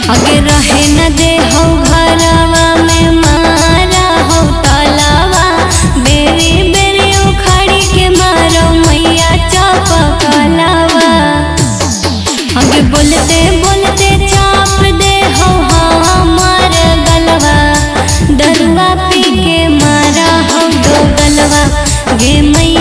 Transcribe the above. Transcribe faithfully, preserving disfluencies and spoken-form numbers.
आगे रहे न दे हो घरवा में मारा हो तालावा, बेरी बेरी उखाड़ी के मारो मैया चपकलावा। आगे बोलते बोलते चाप दे हो हमार गलवा, दरुआ पी के मारा हो दो गलवा गे मैया